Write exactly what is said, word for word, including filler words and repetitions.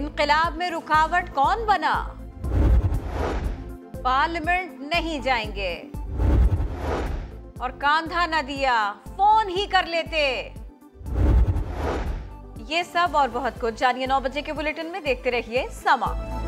इनकलाब में रुकावट कौन बना? पार्लियामेंट नहीं जाएंगे और कांधा न दिया, फोन ही कर लेते। ये सब और बहुत कुछ जानिए नौ बजे के बुलेटिन में। देखते रहिए समा।